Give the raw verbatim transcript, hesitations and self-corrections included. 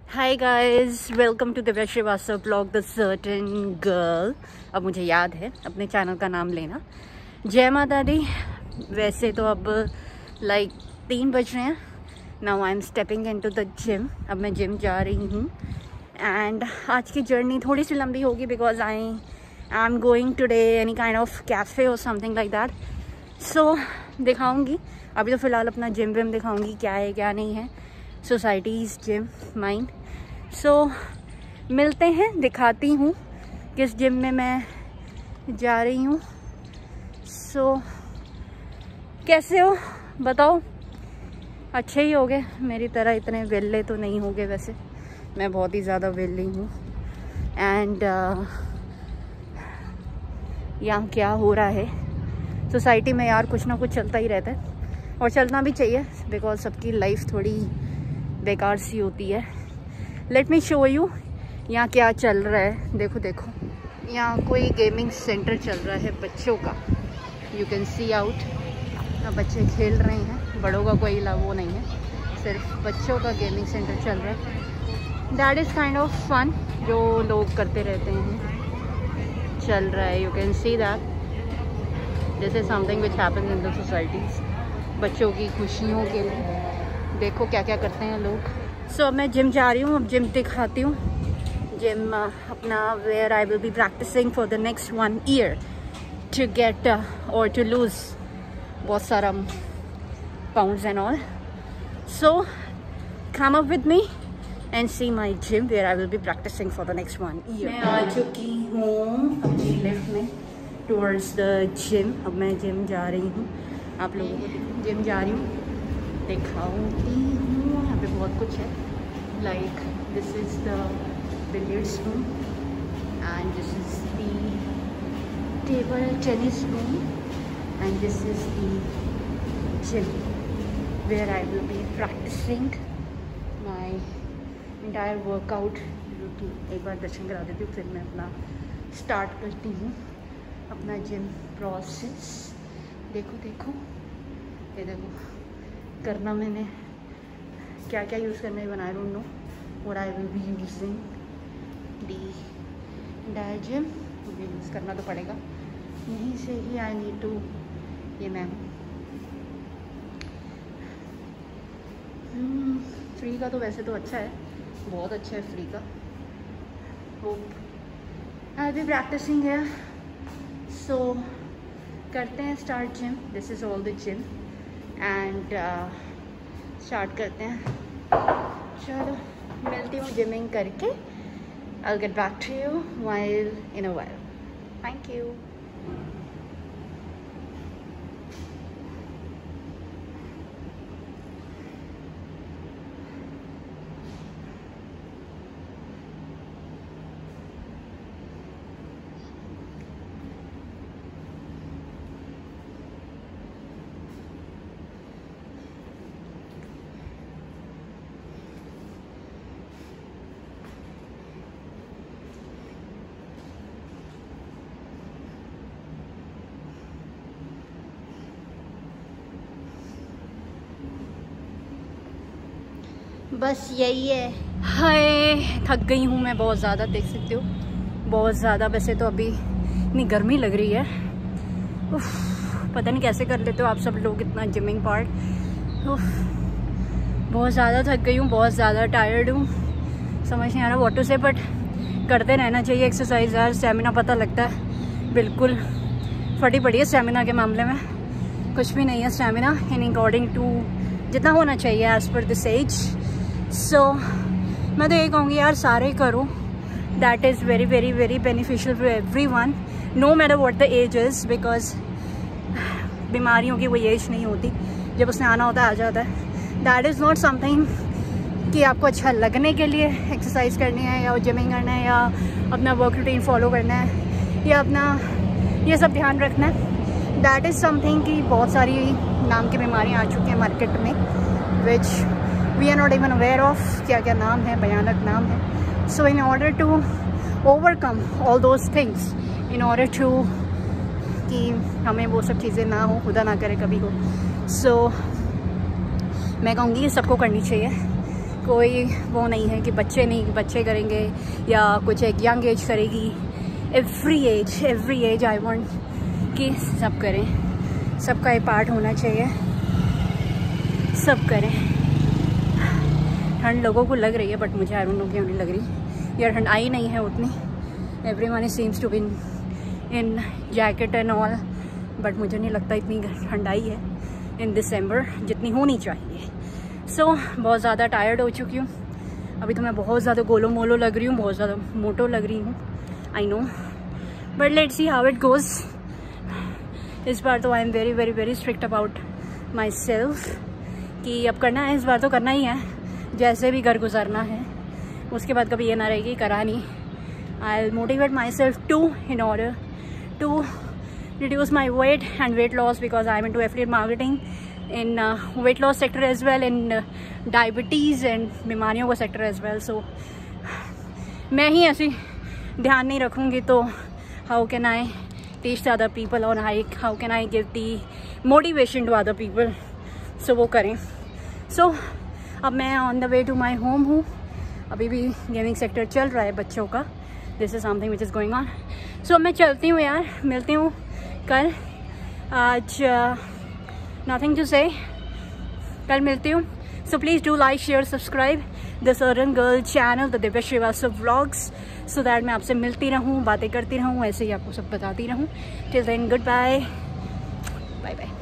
Hi guys, welcome to Divya Srivastava blog the certain girl. अब मुझे याद है अपने चैनल का नाम लेना। जय माता दी। वैसे तो अब लाइक तीन बज रहे हैं। Now I am stepping into the gym. अब मैं जिम जा रही हूँ एंड आज की जर्नी थोड़ी सी लंबी होगी because I I am going today any kind of cafe और समथिंग लाइक दैट। सो दिखाऊँगी। अभी तो फ़िलहाल अपना जिम विम दिखाऊँगी, क्या है क्या नहीं है। Societies gym mind. सो मिलते हैं, दिखाती हूँ किस जिम में मैं जा रही हूँ। सो so, कैसे हो बताओ? अच्छे ही होगे, मेरी तरह इतने वेल्ले तो नहीं होगे। वैसे मैं बहुत ही ज़्यादा वेल्ली हूँ। एंड uh, यहाँ क्या हो रहा है सोसाइटी में यार, कुछ ना कुछ चलता ही रहता है और चलना भी चाहिए बिकॉज सबकी लाइफ थोड़ी बेकार सी होती है। लेट मी शो यू यहाँ क्या चल रहा है। देखो देखो, यहाँ कोई गेमिंग सेंटर चल रहा है बच्चों का। यू कैन सी आउट, बच्चे खेल रहे हैं, बड़ों का कोई ला वो नहीं है, सिर्फ बच्चों का गेमिंग सेंटर चल रहा है। That is kind of fun जो लोग करते रहते हैं, चल रहा है। You can see that this is something which happens in the societies. बच्चों की खुशियों के लिए देखो क्या क्या करते हैं लोग। सो so, अब मैं जिम जा रही हूँ। अब जिम दिखाती हूँ। जिम uh, अपना where I will be practising for the next one year to get और टू लूज बहुत सारा pounds and all. So come up with me and see my gym where I will be practising for the next one year. मैं आ चुकी हूँ अपनी lift में towards the gym. अब मैं जिम जा रही हूँ, आप लोगों को जिम जा रही हूँ दिखाऊंगी हूँ। यहाँ पे बहुत कुछ है, like this is the billiards room and this is the table tennis room and this is the gym where I will be practising my entire workout routine. एक बार दर्शन करा देती हूँ, फिर मैं अपना स्टार्ट करती हूँ अपना जिम प्रोसेस। देखो देखो, ये देखो करना मैंने क्या क्या यूज़ करने ही बनाया। Don't know what I will be using the dire gym. मुझे यूज़ करना तो पड़ेगा, यहीं से ही आई नीड टू। ये मैम फ्री का तो वैसे तो अच्छा है, बहुत अच्छा है फ्री का। Hope I will be practising है। सो करते हैं start gym. This is all the gym and start करते हैं। चलो मिलती हूँ जिमिंग करके। I'll get back to you while in a while. Thank you. बस यही है। हाय थक गई हूँ मैं बहुत ज़्यादा, देख सकते हो बहुत ज़्यादा। वैसे तो अभी इतनी गर्मी लग रही है, उफ, पता नहीं कैसे कर लेते हो आप सब लोग इतना जिमिंग पार्ट। उफ, बहुत ज़्यादा थक गई हूँ, बहुत ज़्यादा टायर्ड हूँ, समझ नहीं आ रहा व्हाट टू से। बट करते रहना चाहिए एक्सरसाइज यार, स्टेमिना पता लगता है। बिल्कुल फटी पड़ी है स्टेमिना के मामले में, कुछ भी नहीं है स्टेमिना इन अकॉर्डिंग टू जितना होना चाहिए एज़ पर दिस एज। सो मैं तो ये कहूँगी यार, सारे करो। That is very very very beneficial for every one, no matter what the age is. Because बीमारियों की कोई एज नहीं होती, जब उसने आना होता है आ जाता है। दैट इज़ नॉट समथिंग कि आपको अच्छा लगने के लिए एक्सरसाइज करनी है या जिमिंग करना है या अपना वर्क रूटीन फॉलो करना है या अपना ये सब ध्यान रखना है। दैट इज़ समथिंग कि बहुत सारी नाम की बीमारियाँ आ चुकी हैं मार्केट में, which we are not even aware of. क्या क्या नाम है, भयानक नाम है। So in order to overcome all those things, in order to कि हमें वो सब चीज़ें ना हो, खुदा ना करे कभी हो। सो so, मैं कहूँगी सबको करनी चाहिए। कोई वो नहीं है कि बच्चे नहीं बच्चे करेंगे या कुछ एक यंग एज करेगी। Every age every age I want कि सब करें, सबका एक पार्ट होना चाहिए, सब करें। ठंड लोगों को लग रही है बट मुझे आई डोंट नो क्यों नहीं लग रही। यार ठंड आई नहीं है उतनी, everyone seems to be in jacket and all, but मुझे नहीं लगता इतनी ठंड आई है इन दिसंबर जितनी होनी चाहिए। सो so, बहुत ज़्यादा टायर्ड हो चुकी हूँ अभी तो। मैं बहुत ज़्यादा गोलो मोलो लग रही हूँ, बहुत ज़्यादा मोटो लग रही हूँ, I know, but let's see how it goes. इस बार तो I am very very very strict about myself कि अब करना है, इस बार तो करना ही है, जैसे भी घर गुजारना है। उसके बाद कभी ये ना रहेगी करा नहीं। I will motivate myself to in order to reduce my weight and weight loss because I'm into affiliate marketing in uh, weight loss sector as well, in uh, diabetes and बीमारियों का sector as well. So मैं ही ऐसी ध्यान नहीं रखूँगी तो how can I teach the other people on how how can I give the motivation to other people? So वो करें। So अब मैं on the way to my home हूँ, अभी भी गेमिंग सेक्टर चल रहा है बच्चों का। This is something which is going on. So मैं चलती हूँ यार, मिलती हूँ कल। आज नथिंग टू से, कल मिलती हूँ। So please do like share subscribe the certain girl channel, the Divya Srivastava vlogs, so that मैं आपसे मिलती रहूँ, बातें करती रहूँ, ऐसे ही आपको सब बताती रहूँ। Till then goodbye, bye bye.